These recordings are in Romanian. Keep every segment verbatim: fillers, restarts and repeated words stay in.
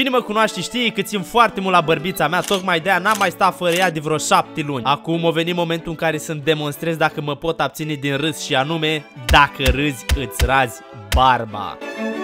Cine mă cunoaște știe că țin foarte mult la bărbița mea, tocmai de aia n-am mai stat fără ea de vreo șapte luni. Acum a venit momentul în care să-mi demonstrez dacă mă pot abține din râs și anume, dacă râzi îți razi barba.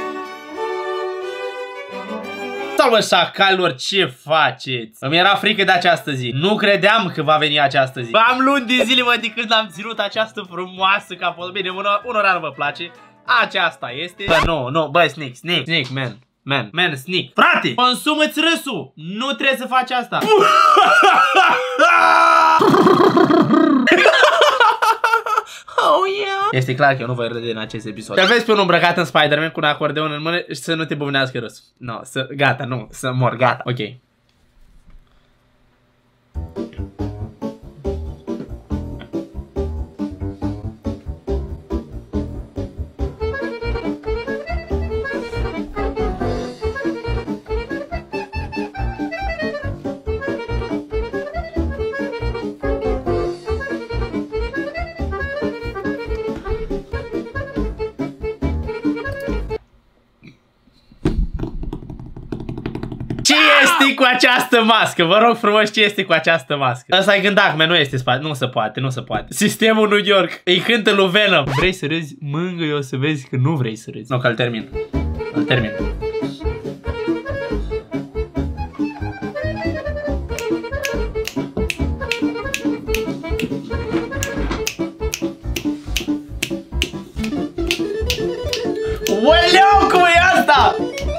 Salvă șacalilor, ce faceți? Îmi era frică de această zi. Nu credeam că va veni această zi. Am luni de zile, mă, de când am ținut această frumoasă capodă. Bine, unor, unora nu vă place. Aceasta este. Bă, nu, nu, bă, sneak, sneak, sneak, man. Man, man, sneak. Frate, consumă-ți râsul. Nu trebuie să faci asta. Oh, yeah. Este clar că eu nu voi râde în acest episod. Te vezi pe un îmbrăcat în Spider-Man cu un acordeon în mână și să nu te buvnească râsul. No, să, gata, nu, să mor, gata, ok. Ce este cu această mască? Vă rog frumos, ce este cu această mască? Ăsta e gândac, nu este spate. Nu se poate, nu se poate. Sistemul New York. Îi cântă lui Venom. Vrei să râzi? Mângâi, o să vezi că nu vrei să râzi. Nu, că îl termin. Îl termin. Ueleu, cum e asta?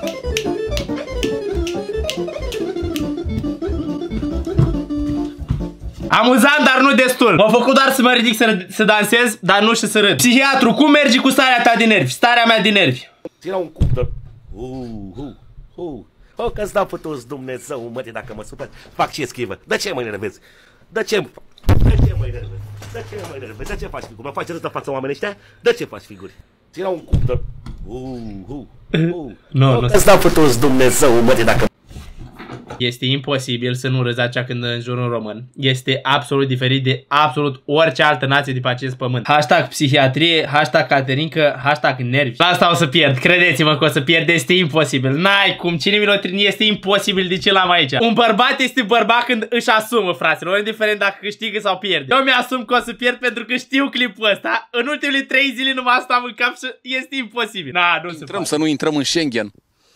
Amuzant, dar nu destul. M-a făcut doar să mă ridic să, să dansez, dar nu și să râd. Psihiatru, cum mergi cu starea ta de nervi? Starea mea de nervi. Ține un cup de... Uh, uh, uh. O, că-ți dau pătos Dumnezeu, mă, dacă mă supăr. Fac ce schivă. De ce mă enervezi? De ce... De ce mă enervezi? De ce mă enervezi? De ce faci figuri? Mă faci râs de fața oamenii ăștia? De ce faci figuri? Ține un cup de... Uh, uh, uh. No, o, că-ți dau pătos Dumnezeu, mă, dacă... Este imposibil să nu râzi acea când în jurul român. Este absolut diferit de absolut orice altă nație de pe acest pământ. Hashtag psihiatrie, hashtag Caterinca, hashtag nervi. La asta o să pierd, credeți-mă că o să pierd, este imposibil. N-ai cum, cine mi l-o trini, este imposibil de ce l-am aici. Un bărbat este bărbat când își asumă, fraților, indiferent dacă câștigă sau pierde. Eu mi-asum că o să pierd pentru că știu clipul ăsta. În ultimele trei zile numai asta am în cap și este imposibil. Na, nu se poate. Să nu intrăm în Schengen.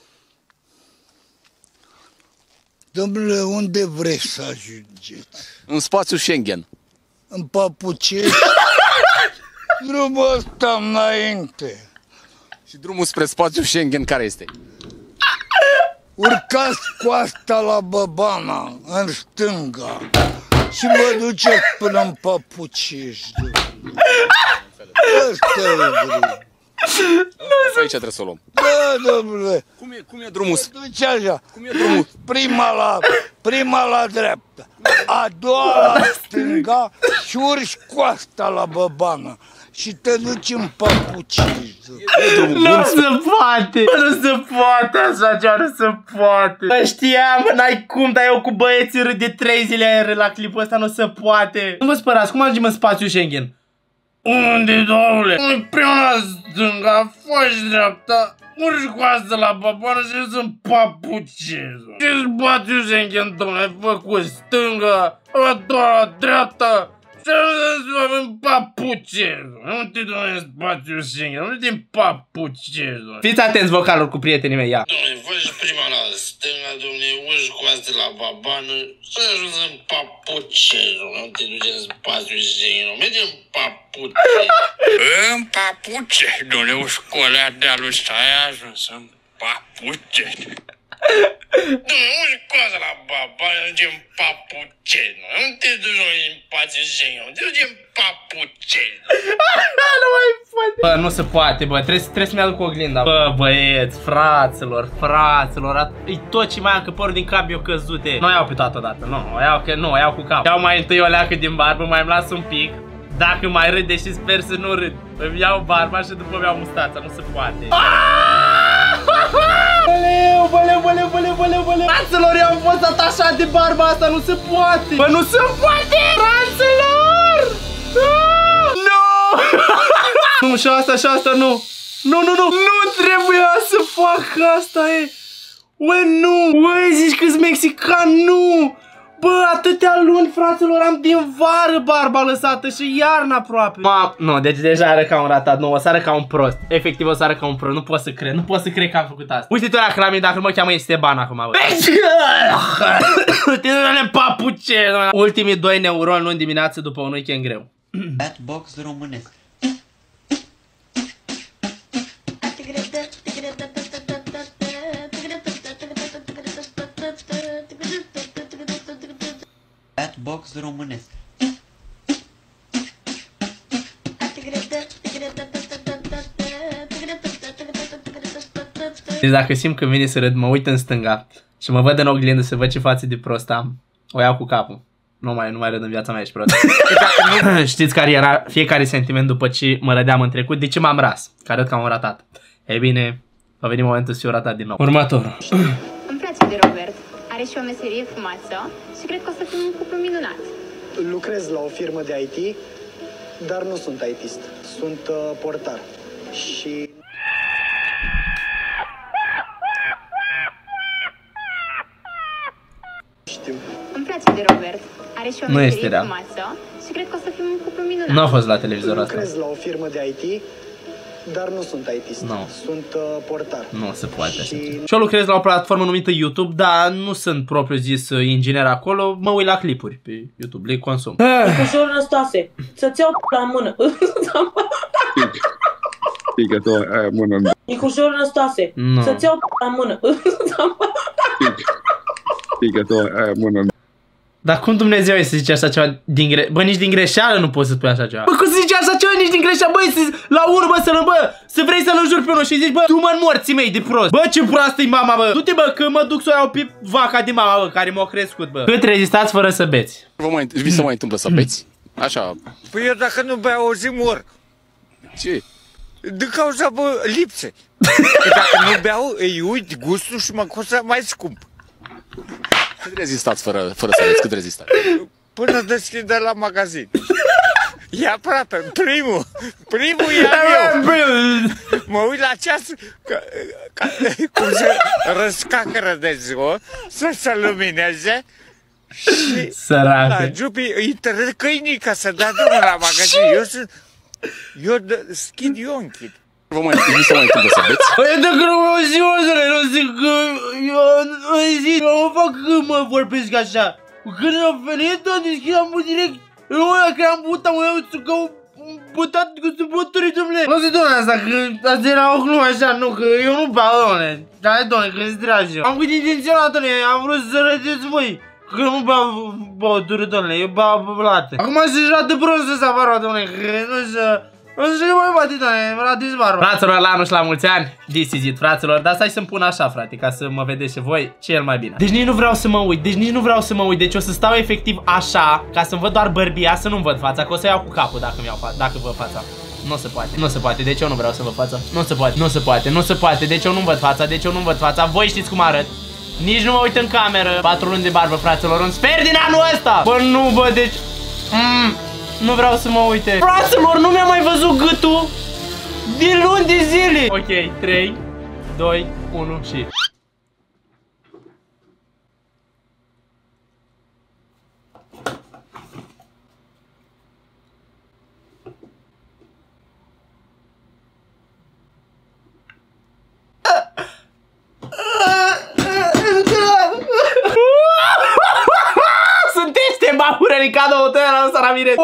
Domnule, unde vreți să ajungeți? În spațiul Schengen. În Papucești? Drumul ăsta înainte. Și drumul spre spațiul Schengen care este? Urcați coasta la Băbana, în stânga, și vă duceți până în Papucești. Ăsta e drumul. Nu, aici trebuie să o luăm. Da, domnule. Cum e, cum e drumul? Duce așa. Cum e drumul? Prima la, prima la dreapta, a doua la stânga și urci coasta la Băbană. Și te duci în Papucești. Nu se poate! Nu se poate așa cea, nu se poate! Bă, știam, n-ai cum, dar eu cu băieții râd de trei zile aer la clipul ăsta, nu se poate! Nu vă spărați, cum ajungem în spațiul Schengen? Unde, domnule? Prima la stânga, faci dreapta, urci coastă la Băbană și ești în Papucești. Ce spațiul Schengen, domnule, ai făcut stânga, a doua la dreapta. Și ajungem în Papucești. Nu te duci în spațiul Schengen, nu te în Papucești. Fiți atenți vocaluri cu prietenii mei, ia. Dom'le, faci prima la stânga, dom'le, urci coastă la Babană și ajungi în Papucești. Nu te duci în spațiul Schengen, mergi în Papucești. În Papucești, dom'le, urci colea de-alui și ai ajuns în Papucești. Dom'le, urci coastă la Babană, ajungi în Papucești. Nu te duci în spațiul Schengen, te duci în Papucești. Nu mai poate. Bă, nu se poate, bă, trebuie, trebuie să-mi aduc oglinda. Bă, băieți, fraților, fraților, e tot ce mai am, că părul din cap mi-o căzute. Nu o iau pe toată dată, nu, o iau, că, nu, o iau cu cap. Iau mai întâi o leacă din barbă, mai îmi las un pic. Dacă mai râd, deși sper să nu râd, îmi iau barba și după îmi iau mustața, nu se poate. Băleu, băleu, băleu, băleu, băleu, băleu. Fraților, eu am fost atașat de barba asta, nu se poate. Bă, nu se poate, fraților. Nu! Nu, și asta, și asta, nu. Nu, nu, nu. Nu trebuia să fac asta, e. Ue, nu! Ue, zici că-s mexican? Nu! Bă, atâtea luni, fraților, am din vară barba lăsată și iarna aproape. Ma, nu, deci deja ară ca un ratat, nu, o să ară ca un prost. Efectiv o să ară ca un prost, nu pot să cred, nu pot să cred că am făcut asta. Uite-te la cramii dacă mă cheamă Esteban acum, bă. Uite-te papuce. Ultimii doi neuroni luni dimineață după un weekend greu. Batbox românesc. Batbox românesc. Deci dacă simt că vine să râd, mă uit în stânga și mă văd în oglindă să văd ce față de prost am, o iau cu capul. Nu mai, nu mai râd în viața mea, ești prost. Știți care era fiecare sentiment după ce mă rădeam în trecut? De ce m-am ras? Că arăt ca un ratat. Ei bine, a venit momentul să fiu ratat din nou. Următorul. Îmi place de Robert. Are și o meserie frumoasă și cred că o să fim un cuplu minunat. Lucrez la o firmă de I T, dar nu sunt I T-ist. Sunt uh, portar. Și... Știu. Îmi place de Robert. Are și o Nu este meserie rea. frumoasă și cred că o să fim un cuplu minunat. Nu a fost la televizor asta. Lucrez la o firmă de I T, dar nu sunt I T-ist. Nu. Sunt uh, portar. Nu se poate așa. Și... Și eu lucrez la o platformă numită YouTube, dar nu sunt propriu zis inginer acolo, mă uit la clipuri pe YouTube, le consum. Nicușor Năstase, să-ți iau la mână. Picător, aia mână. Nicușor Năstase, Nu. să-ți iau la mână. Picător, aia mână. Dar cum Dumnezeu e să zice așa ceva din gre... Bă, nici din greșeală nu poți să spui așa ceva. Bă, cum să zice așa ceva nici din greșeală? Băi, să... la urmă să-l, bă, să vrei să-l înjuri pe unul și zici, bă, tu mă morții mei de prost. Bă, ce proastă-i mama, bă. Du-te, bă, că mă duc să o iau pe vaca de mama, bă, care m-a crescut, bă. Cât rezistați fără să beți? Vă mai, vi se mai întâmplă să beți? Așa. Păi eu dacă nu beau o zi mor. Ce? Din cauza, bă, lipse. Că dacă nu beau, îi uit gustul și mă costă mai scump. Cât rezistați fără, fără să beți? Cât rezistați? Până deschide la magazin. E aproape, primul, primul e al meu. Mă uit la ceas, ca, ca, cum se răscacără de ziua, să se lumineze și Săracă. la Giupi îi trec câinii ca să dea drumul la magazin. Eu sunt, eu schid, eu închid. Vă mai, vi se mai întâmplă să beți? Păi dacă nu mă ziozele, nu zic că eu în zi, eu nu fac că mă vorbesc așa. Când am venit, am deschidam direct, eu că am băut, am eu să că am băutat cu supături, domnule. Nu zic, domnule, asta, că asta era o glumă așa, nu, că eu nu beau, domnule. Dar, domnule, că-ți dragi eu. Am gândit intenționat, domnule, am vrut să rădeți voi. Că nu beau băuturi, domnule, eu beau late. Acum se-și rată prost ăsta, vă rog, domnule, că nu se... O să le mai bate, doamne, la disbarul. Fraților, la anul și la mulți ani, this is it, fraților. Dar stai să-mi pun așa, frate, ca să mă vedeți și voi cel mai bine. Deci nici nu vreau să mă uit, deci nici nu vreau să mă uit. Deci o să stau efectiv așa, ca să-mi văd doar bărbia, să nu-mi văd fața. Că o să iau cu capul dacă mi iau fața, dacă văd fața. Nu se poate, nu se poate, deci eu nu vreau să văd fața. Nu se poate, nu se poate, nu se poate, deci eu nu văd fața, deci eu nu văd fața. Voi știți cum arăt. Nici nu mă uit în cameră. Patru luni de barbă, fraților, un sfert din anul ăsta. Bă, nu, bă, deci... Mm. Nu vreau să mă uite. Fraților, nu mi-am mai văzut gâtul din luni de zile. Ok, trei, doi, unu și... Sunt Esteban Ricardo Hotel la ăsta Ramirez.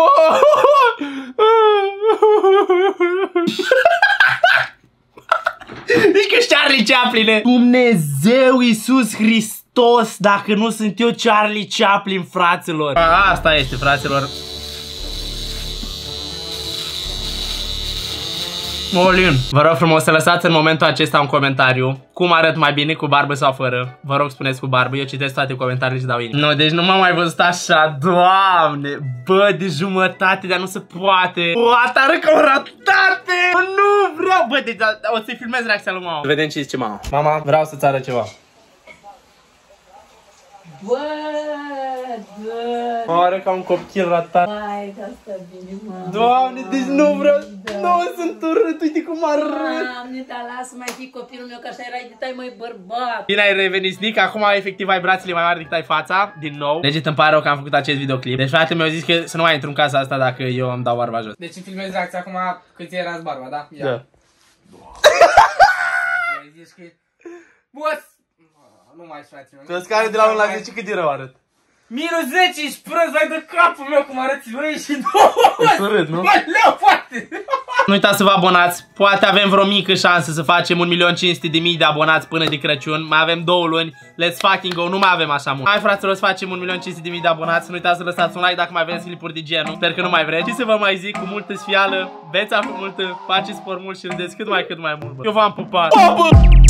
Deci că Charlie Chaplin. Dumnezeu Iisus Hristos, dacă nu sunt eu Charlie Chaplin, fraților. A, asta este, fraților. Olin. Vă rog frumos să lăsați în momentul acesta un comentariu cum arăt mai bine, cu barbă sau fără. Vă rog, spuneți cu barbă, eu citesc toate comentariile și dau inimă. Nu, deci nu m-am mai văzut așa, Doamne. Bă, de jumătate, dar nu se poate. O, atară ca o ratate. Bă, nu vreau. Bă, deci o să-i filmez reacția lui mama. Vedem ce zice mama. Mama, vreau să-ți arăt ceva. Bă, bă. Mă arăt ca un copil ratat. Hai, că asta bine, mă. Doamne, deci nu vreau. Da. Nu, sunt urât, uite cum arăt. Doamne, dar lasă mai fi copilul meu, că așa erai de tai mai bărbat. Bine ai revenit, Snic, acum efectiv ai brațele mai mari decât ai fața, din nou. Deci îmi pare rău că am făcut acest videoclip. Deci fratele meu a zis că să nu mai intru în casa asta dacă eu îmi dau barba jos. Deci îmi filmezi reacția acum cât erați barba, da? Ia. Da. Zici că... Boss! Nu mai ești, frate. Tu scale de la unu la zece cât de rău arăt? Minus zece, ești prost, vai de capul meu cum arăți, băi, și două! E urât, nu? Băi, leu, foarte! Nu uitați să vă abonați, poate avem vreo mică șansă să facem un milion cinci sute de mii de abonați până de Crăciun. Mai avem două luni, let's fucking go, nu mai avem așa mult. Hai fraților, să facem un milion cinci sute de mii de abonați, nu uitați să lăsați un like dacă mai vreți clipuri de genul. Sper că nu mai vreți. Și să vă mai zic, cu multă sfială, beți apă multă, faceți sport mult și râdeți cât mai cât mai mult, bă. Eu v-am pupat.